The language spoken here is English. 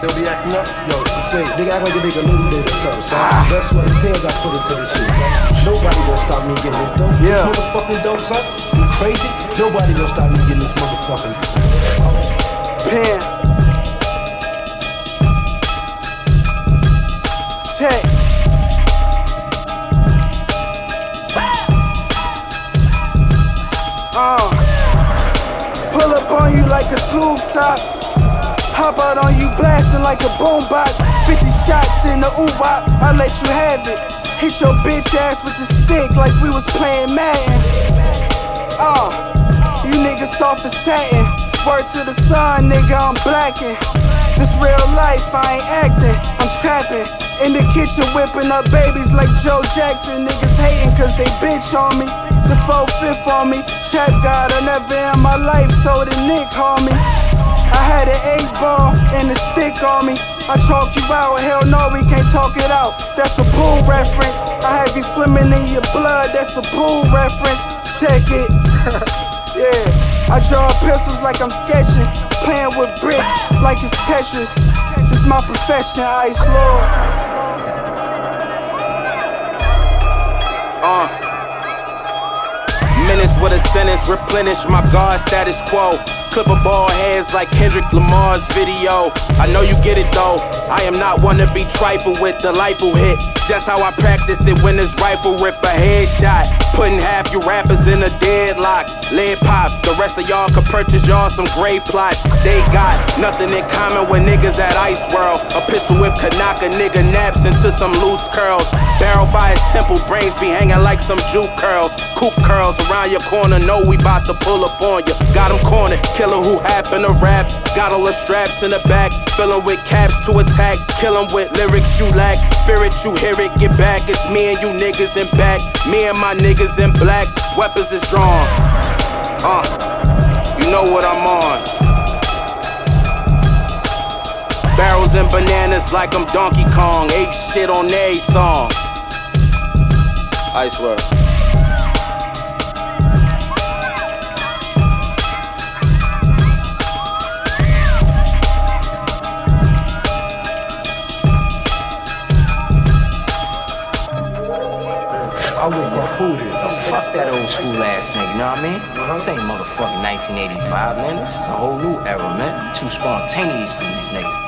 still be acting up? Yo, say, nigga act like a nigga little bit or something, son. That's what the tears I put into this shit, son. Nobody gonna stop me getting this dope. Yeah. This motherfucking dope, son. You crazy? Nobody gonna stop me getting this motherfucking pen. Check. Pull up on you like a tube sock. Hop out on you blasting like a boombox. 50 shots in the ooh-wop, I let you have it. Hit your bitch ass with the stick like we was playing Madden. You niggas soft as satin. Word to the sun, nigga, I'm blacking. This real life, I ain't acting, I'm trapping. In the kitchen whipping up babies like Joe Jackson. Niggas hating cause they bitch on me. The 4/5 on me. Trap God, I never in my life sold a Nick, homie. I had an 8-ball and a stick on me. I chalk you out, hell no, we can't talk it out. That's a pool reference. I have you swimming in your blood, that's a pool reference. Check it. Yeah, I draw pistols like I'm sketching. Playing with bricks like it's Tetris. This my profession, Ice Lord. Minutes with a sentence, replenish my guard status quo. Clip a ball heads like Kendrick Lamar's video. I know you get it though, I am not one to be trifled with. The rifle hit, just how I practice it when this rifle rip a headshot. Putting half you rappers in a deadlock. Lead pop, the rest of y'all could purchase y'all some great plots. They got nothing in common with niggas at Ice World. A pistol whip could knock a nigga naps into some loose curls. Barrel by his temple, brains be hanging like some juke curls. Coop curls around your corner, know we bout to pull up on you. Got him cornered, killer who happen to rap. Got all the straps in the back, filling with caps to attack. Kill him with lyrics you lack, spirit you hear it, get back. It's me and you niggas in back, me and my niggas in black. Weapons is drawn, you know what I'm on. Barrels and bananas like I'm Donkey Kong. Ape shit on every song. I swear. I would fuck who this. Fuck that old school ass nigga, you know what I mean? This ain't motherfucking 1985, man. This is a whole new era, man. Too spontaneous for these niggas.